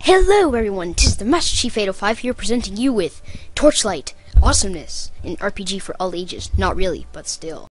Hello everyone, tis the Themasterchief805 here presenting you with Torchlight, awesomeness, an RPG for all ages. Not really, but still.